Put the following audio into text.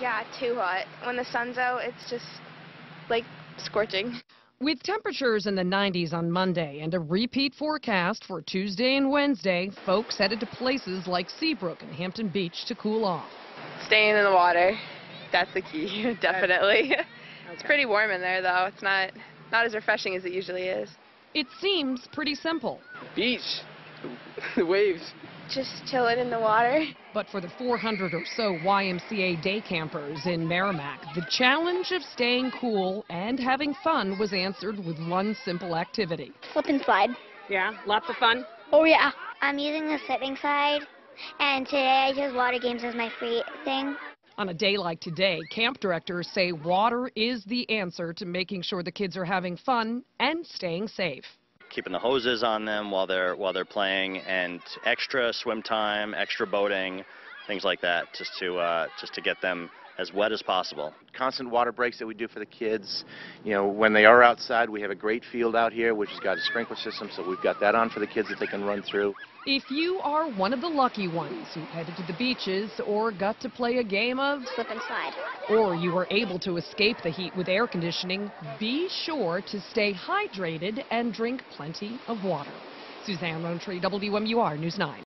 Yeah, too hot. When the sun's out, it's just like scorching. With temperatures in the 90s on Monday and a repeat forecast for Tuesday and Wednesday, folks headed to places like Seabrook and Hampton Beach to cool off. Staying in the water, that's the key, definitely. Okay. It's pretty warm in there, though. It's not as refreshing as it usually is. It seems pretty simple. Beach, the waves. Just chilling in the water. But for the 400 or so YMCA day campers in Merrimack, the challenge of staying cool and having fun was answered with one simple activity. Slip and slide. Yeah, lots of fun? Oh, yeah. I'm using the slipping slide, and today I chose water games as my free thing. On a day like today, camp directors say water is the answer to making sure the kids are having fun and staying safe. Keeping the hoses on them while they're playing, and extra swim time, extra boating, things like that, just to get them as wet as possible. Constant water breaks that we do for the kids. You know, when they are outside, we have a great field out here which has got a sprinkler system, so we've got that on for the kids that they can run through. If you are one of the lucky ones who headed to the beaches or got to play a game of slip and slide, or you were able to escape the heat with air conditioning, be sure to stay hydrated and drink plenty of water. Suzanne Rowntree, WMUR News 9.